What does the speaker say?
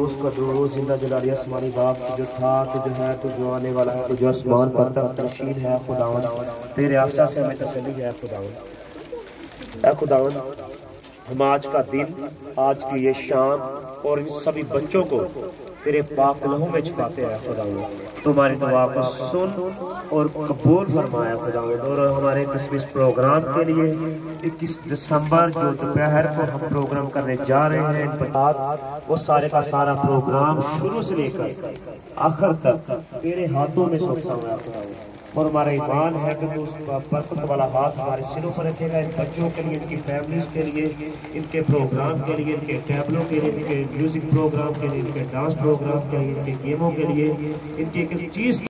रोज का जो रोज जिंदा जलाली आसमानी बाप से जो था तो जो है तो जो आने वाला है तो जो आसमान पर तक तशील है खुदावन, तेरे आशा से हमें तसल्ली है खुदावन। ऐ खुदावन, हम आज का दिन, आज की ये शाम और इन सभी बच्चों को तेरे पाक लहू में छुपाते हैं खुदावन। तुम्हारी दुआ को सुन और कबूल फरमाया खुदावन। और हमारे क्रिसमस प्रोग्राम के लिए 21 दिसंबर जो दोपहर को हम प्रोग्राम करने जा रहे हैं, इन वो सारे का सारा प्रोग्राम शुरू से लेकर आखिर तक तेरे हाथों में सौंपा हुआ खुदावन। और हमारा ईमान है कि तू उसका बरकत वाला हाथ हमारे सिरों पर रखेगा, इन बच्चों के लिए, इनकी फैमिलीज के लिए, इनके प्रोग्राम के लिए, इनके टेबलों के लिए, इनके म्यूजिक प्रोग्राम के लिए, इनके डांस प्रोग्राम के लिए, इनके गेमों के लिए, इनकी एक चीज़